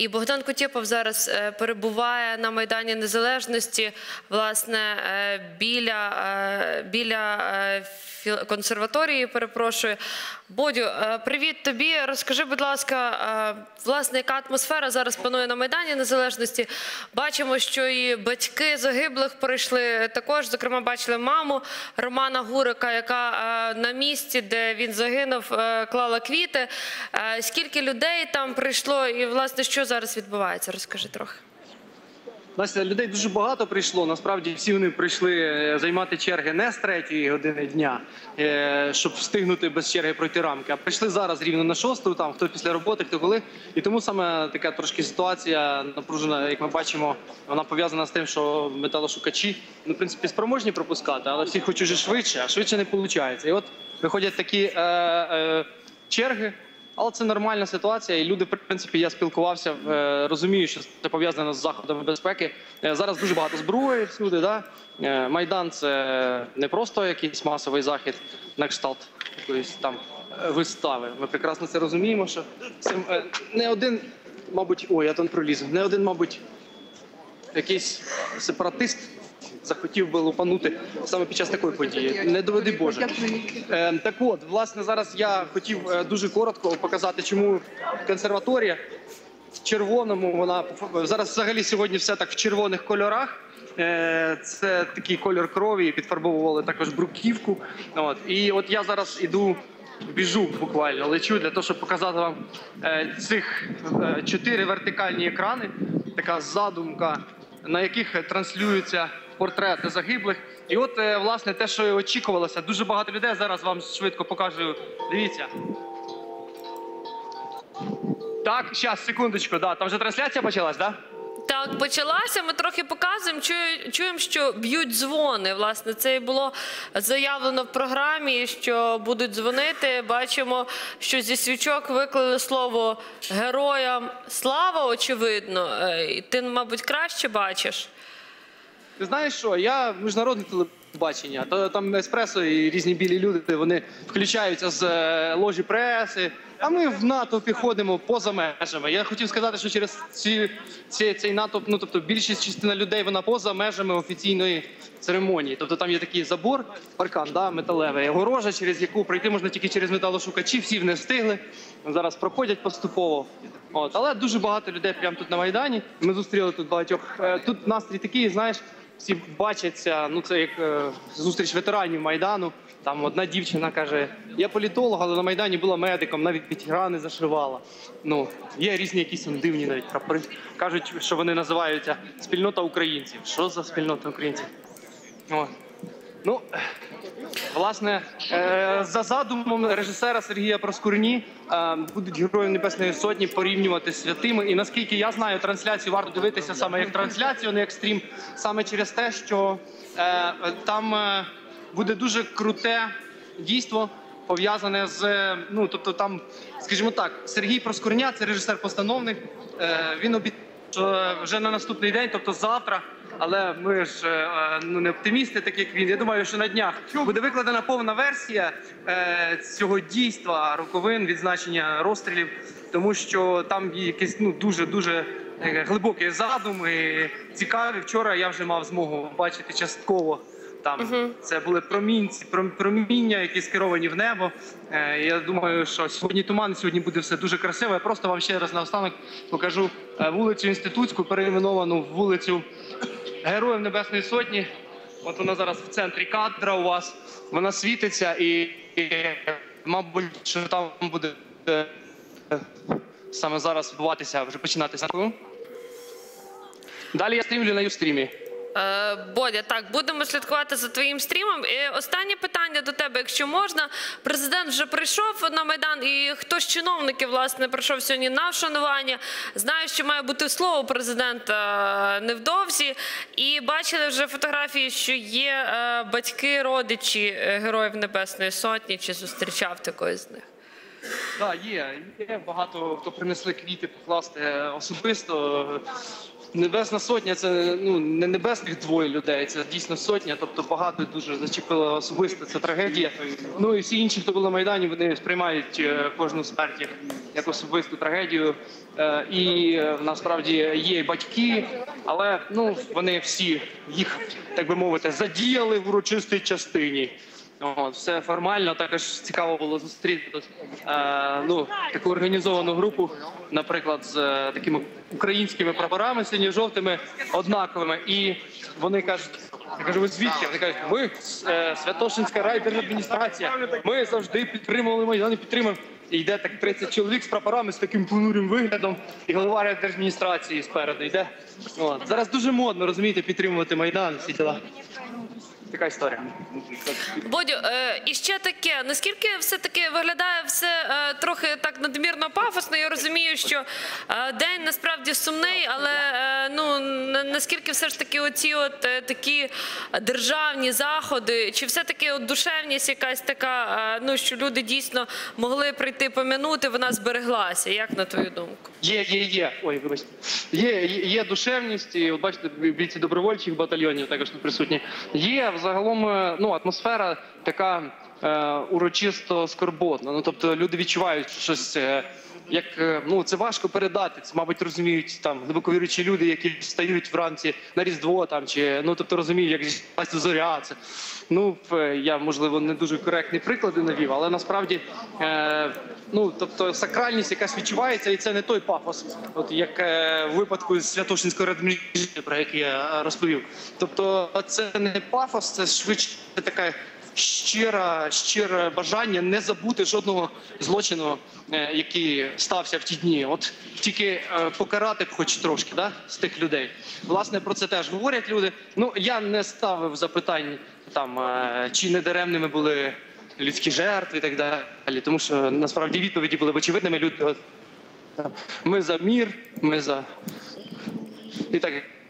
І Богдан Кутєпов зараз перебуває на Майдані Незалежності, власне, біля консерваторії, перепрошую. Бодю, привіт тобі. Розкажи, будь ласка, власне, яка атмосфера зараз панує на Майдані Незалежності? Бачимо, що і батьки загиблих прийшли також, зокрема, бачили маму Романа Гурика, яка на місці, де він загинув, клала квіти. Скільки людей там прийшло і, власне, що зараз відбувається? Розкажи трохи. Настя, людей дуже багато прийшло. Насправді всі вони прийшли займати черги не з 3-ї години дня, щоб встигнути без черги пройти рамки, а прийшли зараз рівно на 6-ту, там хто після роботи, хто коли. І тому саме така трошки ситуація напружена, як ми бачимо, вона пов'язана з тим, що металошукачі, в принципі, спроможні пропускати, але всі хочуть вже швидше, а швидше не виходить. І от виходять такі черги. Але це нормальна ситуація, і люди, в принципі, я спілкувався, розумію, що це пов'язано з заходами безпеки. Зараз дуже багато зброї всюди, да? Майдан – це не просто якийсь масовий захід на кшталт якоїсь там вистави. Ми прекрасно це розуміємо, що це не один, мабуть, ой, я там пролізу, не один, мабуть, якийсь сепаратист захотів би лупанути саме під час такої події. Не доведи Боже. Так от, власне, зараз я хотів дуже коротко показати, чому консерваторія в червоному, вона зараз взагалі сьогодні все так в червоних кольорах. Це такий кольор крові, підфарбовували також бруківку. І от я зараз біжу буквально, лечу для того, щоб показати вам цих 4 вертикальні екрани, така задумка, на яких транслюються портрети загиблих. І от, власне, те, що і очікувалося. Дуже багато людей. Зараз вам швидко покажу. Дивіться. Так, зараз, секундочку. Да, там вже трансляція почалась, так? Да? Так, почалася. Ми трохи показуємо, чуємо, що б'ють дзвони. Власне, це і було заявлено в програмі, що будуть дзвонити. Бачимо, що зі свічок виклали слово «Героям слава», очевидно. Ти, мабуть, краще бачиш? Ти знаєш що, я міжнародне телебачення, там Еспресо і різні білі люди, вони включаються з ложі преси, а ми в натовпі ходимо поза межами. Я хотів сказати, що через цей натовп, тобто більшість частина людей, вона поза межами офіційної церемонії. Тобто там є такий забор, паркан, да, металевий, огорожа, через яку пройти можна тільки через металошукачі, всі не встигли, зараз проходять поступово. Але дуже багато людей прямо тут на Майдані, ми зустріли тут багатьох. Тут настрій такий, знаєш, всі бачаться, це як зустріч ветеранів Майдану. Там одна дівчина каже, я політолог, але на Майдані була медиком, навіть рани зашивала. Є різні якісь дивні навіть прапори. Кажуть, що вони називаються спільнота українців. Що за спільнота українців? Власне, за задумом режисера Сергія Проскурні будуть Героїв Небесної Сотні порівнювати з святими. І наскільки я знаю, трансляцію варто дивитися саме як трансляцію, а не як стрім, саме через те, що там буде дуже круте дійство, пов'язане з, тобто там, скажімо так, Сергій Проскурня, це режисер-постановник, він обіцяє, що вже на наступний день, тобто завтра, але ми ж не оптимісти, так як він. Я думаю, що на днях буде викладена повна версія цього дійства, роковин, відзначення розстрілів, тому що там є якийсь дуже-дуже глибокий задум і цікавий. Вчора я вже мав змогу бачити частково. Там це були проміння, які скеровані в небо. Я думаю, що сьогодні туман, сьогодні буде все дуже красиво. Я просто вам ще раз наостанок покажу вулицю Інститутську, перейменовану в вулицю Героїв Небесної Сотні. От вона зараз в центрі кадра у вас. Вона світиться і мабуть, що там буде саме зараз відбуватися, вже починатися. Далі я стрімлю на Юстрімі. Бодя, так, будемо слідкувати за твоїм стрімом. І останнє питання до тебе, якщо можна. Президент вже прийшов на Майдан, і хто з чиновників, власне, прийшов сьогодні на вшанування. Знаю, що має бути слово президента невдовзі. І бачили вже фотографії, що є батьки, родичі Героїв Небесної Сотні. Чи зустрічав ти когось з них? Так, є багато, хто принесли квіти покласти особисто. Небесна Сотня – це не небесних двоє людей, це дійсно сотня, тобто багато дуже зачепило особисто, це трагедія. Ну і всі інші, хто були на Майдані, вони сприймають кожну смерть як особисту трагедію. І насправді є і батьки, але вони всі їх, так би мовити, задіяли в урочистій частині. Все формально. Також цікаво було зустріти таку організовану групу, наприклад, з такими українськими прапорами синьо-жовтими, однаковими. І вони кажуть, я кажу, ви звідки? Вони кажуть, ми Святошинська райдержадміністрація, ми завжди підтримували Майдан і підтримуємо. І йде так 30 чоловік з прапорами, з таким понурим виглядом, і голова райдержадміністрації спереду йде. Зараз дуже модно, розумієте, підтримувати Майдан, всі діла. Така історія. Бодю, і ще таке, наскільки все-таки виглядає все трохи так надмірно пафосно, я розумію, що день насправді сумний, але наскільки все ж таки оці такі державні заходи, чи все-таки душевність якась така, що люди дійсно могли прийти пом'янути, вона збереглася, як на твою думку? Є. Ой, вибачте. Є душевність, і от бачите, бійці добровольчих батальйонів також тут присутні. Є загалом атмосфера така урочисто скорботна. Тобто люди відчувають щось, як це важко передати. Це, мабуть, розуміють там глибоко віруючі люди, які встають вранці на Різдво там, чи тобто розуміють, як з'явилася зоря. Це я, можливо, не дуже коректні приклади навів, але насправді тобто сакральність якась відчувається, і це не той пафос, от як в випадку з Святошинської радміністрації, про який я розповів. Тобто це не пафос, це швидше така щире бажання не забути жодного злочину, який стався в ті дні. От тільки покарати б хоч трошки, з тих людей. Власне, про це теж говорять люди. Я не ставив запитань, чи не даремними були людські жертви і так далі, тому що насправді відповіді були очевидними. Ми за мір, ми за... і так.